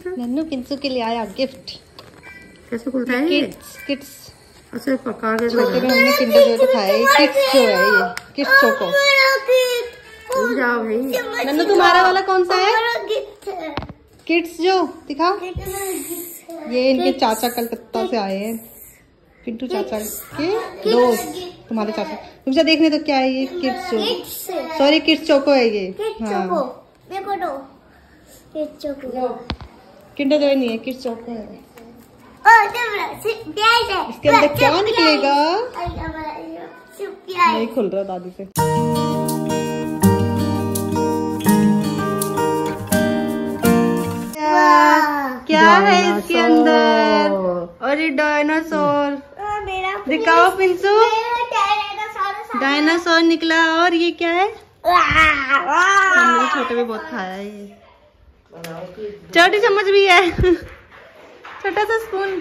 नन्नू पिंसू के लिए आया गिफ्ट। कैसे खुलता है? किड्स अच्छा पका के छोटे में हमने किंडर जॉय खाया है। किड्स जो है ये किड्स चोको। रुक जाओ भाई। नन्नू तुम्हारा वाला कौन सा है? किड्स जो दिखाओ। ये इनके चाचा कलकत्ता से आए हैं, पिंटू चाचा के दोस्त, तुम्हारे चाचा। तुमसे देखने तो क्या है ये? किड्स जो, सॉरी किड्स चोको है ये। हाँ किंडर जॉय नहीं है, किड्स चोको है। इसके अंदर क्या निकलेगा? नहीं खुल रहा दादी से। क्या है इसके अंदर? और ये डायनासोर दिखाओ पिंसू। डायनासोर निकला। और ये क्या है? हमने छोटे में बहुत खाया है ये। छोटी चम्मच भी है, छोटा सा स्पून।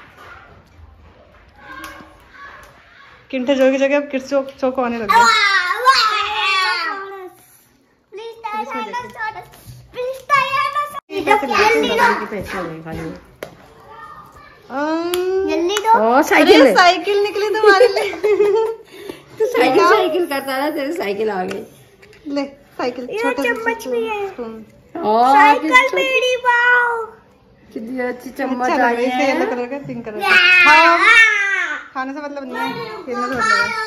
किंडर जॉय की जगह अब किड्स चोको आने लग गया। साइकिल निकली तुम्हारे लिए। तो साइकिल करता था, तेरी साइकिल आ गई। ले साइकिल, छोटा चम्मच भी है। साइकिल मेरी पाओ कितनी अच्छी चम्मच आ गई है। येलो कलर का, पिंक कलर का। खाने से मतलब नहीं है, खेलने से मतलब है।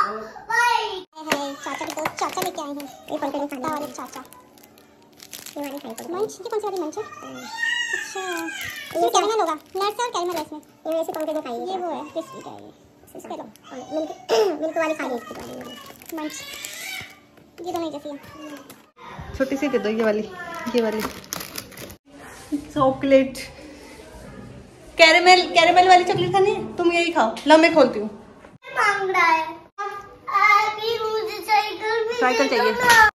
चाचा के दोस्त चाचा लेके आए हैं ये खाने वाले चाचा। ये वाली साइकिल मंच, ये कौन सी वाली मंच है? अच्छा ये कैरमल होगा, नट्स और कैरमल है इसमें। ये वैसे कौन से खाई? ये वो है बिस्किट है ये। इसके लो मिल्क वाली खाई इसकी वाली मंच। ये दोनों जैसी है। छोटी सी दे दो ये वाली चॉकलेट। कैरमल वाली चॉकलेट खानी है? तुम यही खाओ। लो मैं खोलती हूँ। मांग रहा है अभी मुझे साइकिल चाहिए।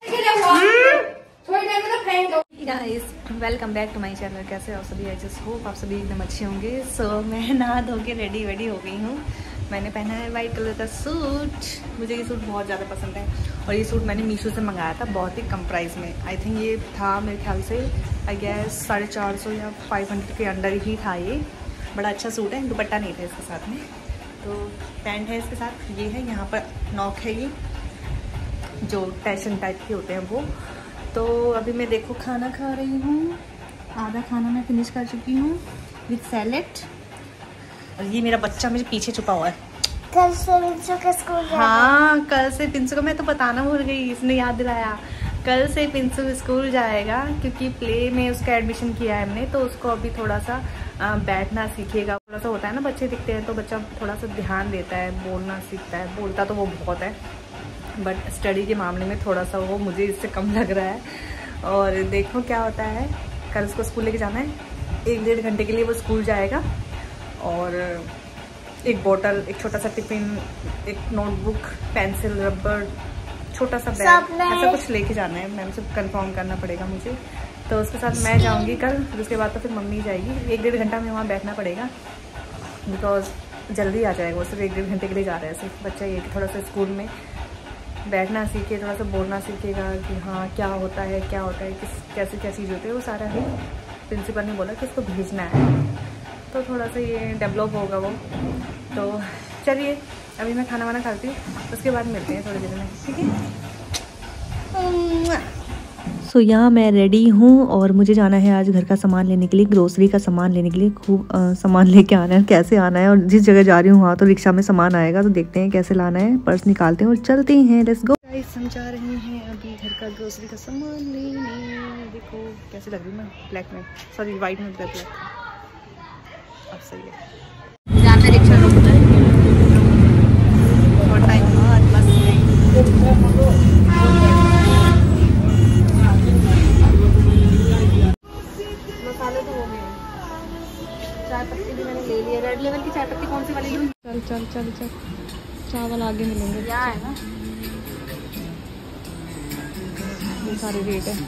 Guys welcome back to my channel. कैसे हो सभी? आई जस्ट होप आप सभी एकदम अच्छे होंगे। सो मैं नहा धो के रेडी हो गई हूँ। मैंने पहना है वाइट कलर का सूट। मुझे ये सूट बहुत ज़्यादा पसंद है और ये सूट मैंने मीशो से मंगाया था बहुत ही कम प्राइस में। आई थिंक ये था मेरे ख्याल से आई गेस 450 या 500 के अंडर ही था ये। बड़ा अच्छा सूट है। दुपट्टा नहीं था इसके साथ में, तो पैंट है इसके साथ। ये है यहाँ पर नॉक है, ये जो टैशन टाइप के होते हैं वो। तो अभी मैं देखो खाना खा रही हूँ। आधा खाना मैं फिनिश कर चुकी हूँ विथ सैलेड। और ये मेरा बच्चा मेरे पीछे छुपा हुआ है। कल से पिंसू का स्कूल। हाँ कल से पिंसू को मैं तो बताना भूल गई, इसने याद दिलाया। कल से पिंसू स्कूल जाएगा क्योंकि प्ले में उसका एडमिशन किया है हमने। तो उसको अभी थोड़ा सा बैठना सीखेगा। थोड़ा सा होता है ना, बच्चे दिखते हैं तो बच्चा थोड़ा सा ध्यान देता है, बोलना सीखता है। बोलता तो वो बहुत है बट स्टडी के मामले में थोड़ा सा वो मुझे इससे कम लग रहा है। और देखो क्या होता है। कल उसको स्कूल लेके जाना है। 1-1.5 घंटे के लिए वो स्कूल जाएगा और एक बोतल, एक छोटा सा टिफिन, एक नोटबुक, पेंसिल, रबर, छोटा सा बैग, ऐसा कुछ लेके जाना है। मैम से कंफर्म करना पड़ेगा मुझे। तो उसके साथ मैं जाऊंगी कल। फिर उसके बाद तो फिर मम्मी जाएगी। 1-1.5 घंटा में वहाँ बैठना पड़ेगा बिकॉज जल्दी आ जाएगा। वो सिर्फ 1-1.5 घंटे के लिए जा रहा है सिर्फ। बच्चा ये थोड़ा सा स्कूल में बैठना सीखे, थोड़ा सा बोलना सीखेगा कि हाँ क्या होता है कैसे क्या चीज़ होती है वो सारा ही प्रिंसिपल ने बोला कि इसको भेजना है। तो थोड़ा सा ये डेवलप होगा वो। तो चलिए अभी मैं खाना वाना खाती हूँ, उसके बाद मिलते हैं थोड़ी देर में, ठीक है। सो यहाँ मैं रेडी हूँ और मुझे जाना है आज घर का सामान लेने के लिए, ग्रोसरी का सामान लेने के लिए। खूब सामान लेके आना है, कैसे आना है और जिस जगह जा रही हूँ वहाँ तो रिक्शा में सामान आएगा। तो देखते हैं कैसे लाना है। पर्स निकालते हैं और चलते हैं। Let's go. हम जा रहे हैं अभी घर का ग्रोसरी का सामान लेने। देखो कैसे लग रही है ना, ब्लैक में, सॉरी वाइट में ब्लैक। अब सही है। जहाँ पे रिक्शा रुकता है थोड़ा टाइम बाद बस मसाले तो हो गए। चाय पत्ती भी मैंने ले लिया। रेड लेवल की चाय पत्ती कौन सी वाली लूँ? चल चावल आगे मिलेंगे। क्या है ना, ये सारे रेट है।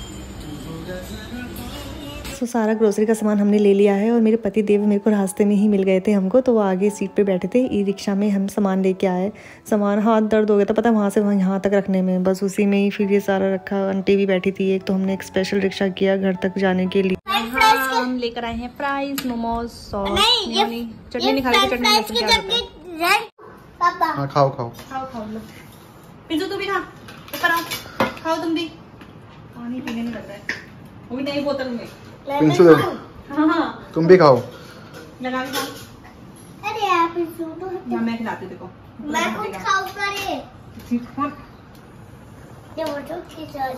तो सारा ग्रोसरी का सामान हमने ले लिया है और मेरे पति देव मेरे को रास्ते में ही मिल गए थे हमको। तो वो आगे सीट पे बैठे थे। ई रिक्शा में हम सामान लेके आए। सामान हाथ दर्द हो गया था पता, वहाँ से यहाँ तक रखने में। बस उसी में ही फिर ये सारा रखा। आंटी भी बैठी थी एक। तो हमने एक स्पेशल रिक्शा किया घर तक जाने के लिए। यहाँ हम लेकर आए हैं फ्राइज, मोमोज, सॉस, चटनी नहीं खाई, चटनी पापा हाँ खाओ खाओ खाओ खाओ लो। पिंजू तू भी खा, ऊपर आओ, खाओ तुम भी। पानी पीने नहीं लगता है, वो भी नई बोतल में। पिंजू दे, हाँ तुम भी खाओ। लगा के खाओ। अरे यार पिंजू तो ना मैं खिलाती हूँ, देखो मैं कुछ खाऊं करे। ये वो तो किचन।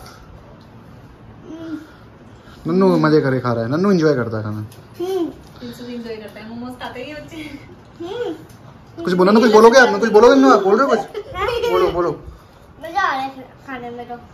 नन्नू मजे करे खा रहा है, नन्नू एंजॉय करता है खाना। पिंजू भी एंजॉय करता है, मोमोज खाते हैं बच्चे। कुछ बोलो ना, कुछ बोलोगे आप? कुछ बोलोगे ना, आप बोल रहे हो कुछ? बोलो बोलो। मजा आ रहा है खाने में तो।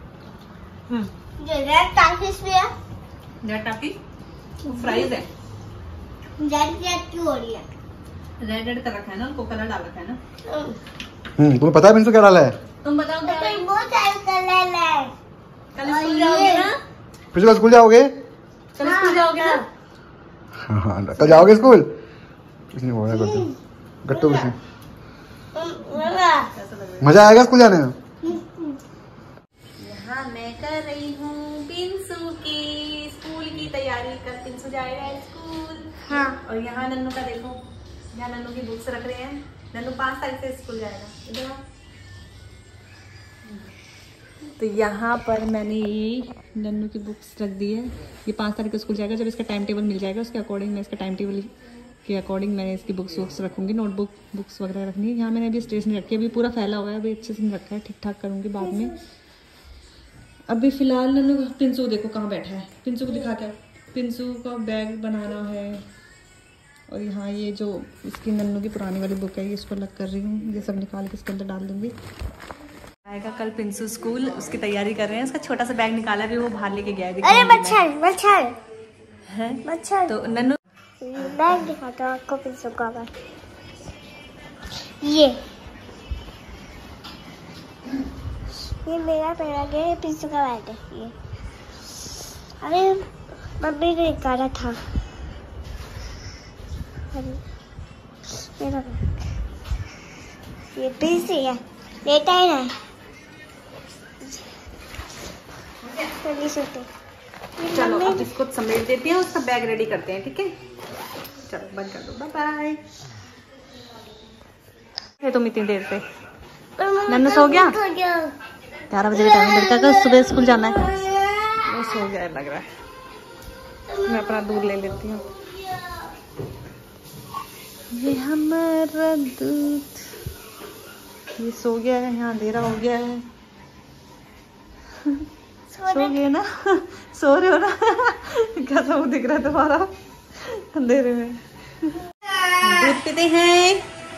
ये रेड टाफिस भी है। रेड टाफी फ्राइज है। रेड क्यों हो रही है? रेड कर रखा है ना, उनको कलर डाल रखा है ना। तुम्हें पता है पिंजू क्या डाला है? तुम बताओ क्या है? बहुत सारे कलर है। कल स्कूल जाओगे ना? पिंजू कल स्कूल जाओगे? कल स्कूल जाओगे ना? हाँ कल जाओगे स्कूल? किसने बोला? गट्टू किसने? मजा आएगा स्कूल जाने में। यहाँ मैं कर रही हूँ पिंसू की स्कूल की तैयारी। कल पिंसू जाएगा स्कूल। हाँ। और यहाँ नन्नू का देखो, यहाँ नन्नू की बुक्स रख रहे हैं। नन्नू 5 तारीख से स्कूल जाएगा। इधर आओ। तो यहाँ पर मैंने ये नन्नू की बुक्स रख दी है। ये 5 तारीख को स्कूल जाएगा। जब इसका टाइम टेबल मिल जाएगा उसके अकॉर्डिंग मैं इसका टाइम टेबल के अकॉर्डिंग मैंने इसकी बुक्स रखूँगी। नोटबुक बुक्स वगैरह रखनी है। यहाँ मैंने अभी स्टेशनरी रखी है, अभी पूरा फैला हुआ है, अभी अच्छे से नहीं रखा है, ठीक ठाक करूँगी बाद में। अभी फिलहाल नन्नू पिंसू देखो कहाँ बैठा है, पिंसू को दिखा क्या। पिंसू का बैग बनाना है। और यहाँ ये जो इसकी नन्नू की पुरानी वाली बुक है, ये इसको अलग कर रही हूँ, ये सब निकाल के इसके अंदर डाल दूँगी। आएगा कल पिंसू स्कूल, उसकी तैयारी कर रहे हैं। उसका छोटा सा बैग निकाला भी, वो बाहर लेके गया है। अरे मच्छर है तो नन्नू बैग दिखाता हूँ आपको पिंसू का बैग। ये मेरा बैग है, पिंसू का बैग है ये। अरे मम्मी ने निकाला था मेरा बैग। ये पिंसू है, लेटा ही नहीं। चलो अब इसको समेट देते हैं, उसका बैग रेडी करते हैं, ठीक है। चलो बंद कर दो, बाय बाय। तुम इतनी देर से नन्नू सो गया? 11 बजे का टाइम लड़का का सुबह स्कूल जाना है। वो सो गया लग रहा है। मैं अपना दूध ले लेती हूँ। ये हमारा दूध, ये सो गया है। यहाँ अंधेरा हो गया है। सो गए ना? सो रहे हो ना? कैसा वो दिख रहा है तुम्हारा अंधेरे में। दूध पीते हैं।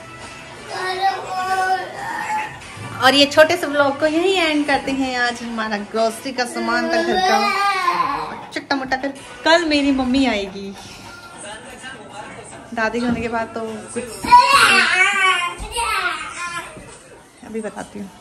और ये छोटे से व्लॉग को यही एंड करते हैं। आज हमारा ग्रोसरी का सामान था घर का चट्टा मोटा कर। कल मेरी मम्मी आएगी, दादी के होने के बाद, तो कुछ अभी बताती हूँ।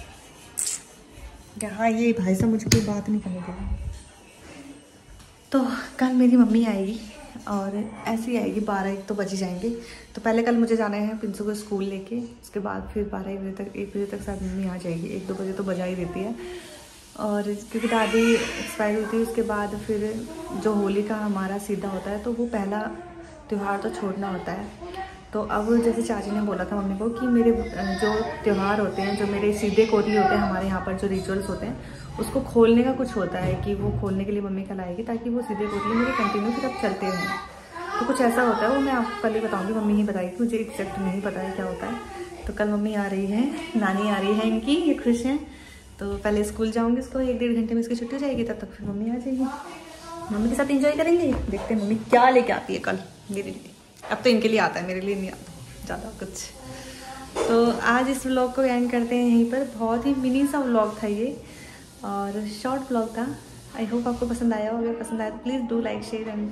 यहाँ ये भाई साहब मुझे कोई बात नहीं करने देगा। तो कल मेरी मम्मी आएगी और ऐसे ही आएगी, 12-1 तो बज ही जाएंगे। तो पहले कल मुझे जाना है पिंसू को स्कूल लेके, उसके बाद फिर 12-1 बजे तक, 1 बजे तक शायद मम्मी आ जाएगी। 1-2 बजे तो बजा ही देती है। और क्योंकि दादी एक्सपायर हुई थी, उसके बाद फिर जो होली का हमारा सीधा होता है, तो वो पहला त्यौहार तो छोड़ना होता है। तो अब जैसे चाची ने बोला था मम्मी को कि मेरे जो त्यौहार होते हैं, जो मेरे सीधे कोटली होते हैं, हमारे यहाँ पर जो रिचुअल्स होते हैं, उसको खोलने का कुछ होता है कि वो खोलने के लिए मम्मी कल आएगी, ताकि वो सीधे कोटली मेरे कंटिन्यू फिर अब चलते रहें। तो कुछ ऐसा होता है, वो मैं आपको कल ही बताऊँगी। मम्मी ही बताएगी, मुझे एग्जैक्ट नहीं पता है क्या होता है। तो कल मम्मी आ रही है, नानी आ रही है इनकी, ये खुश हैं। तो पहले स्कूल जाऊँगी, इसको 1-1.5 घंटे में इसकी छुट्टी हो जाएगी, तब तक फिर मम्मी आ जाएगी। मम्मी के साथ एंजॉय करेंगे। देखते हैं मम्मी क्या लेके आती है कल मेरे लिए। अब तो इनके लिए आता है, मेरे लिए नहीं आता ज़्यादा कुछ। तो आज इस व्लॉग को एंड करते हैं यहीं पर। बहुत ही मिनी सा व्लॉग था ये, और शॉर्ट व्लॉग था। आई होप आपको पसंद आया हो। अगर पसंद आया तो please do like share and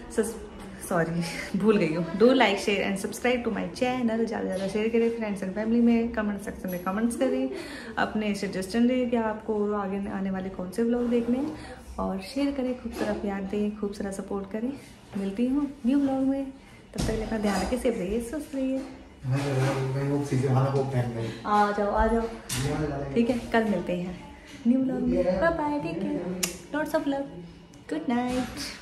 भूल गई हूँ, do like share and subscribe to my channel. ज़्यादा से ज़्यादा शेयर करें फ्रेंड्स एंड फैमिली में। कमेंट सेक्शन में कमेंट्स करें, अपने सजेशन दें कि आपको आगे आने वाले कौन से व्लॉग देखने हैं, और शेयर करें, खूब सारा प्यार दें, खूब सारा सपोर्ट करें। मिलती हूँ न्यू व्लॉग में, तब तक अपना ध्यान रखिए, सेफ रहिए, स्वस्थ रहिए। आ जाओ ठीक है, कल मिलते हैं न्यू व्लॉग में। Bye bye, take care, lots of love, good night.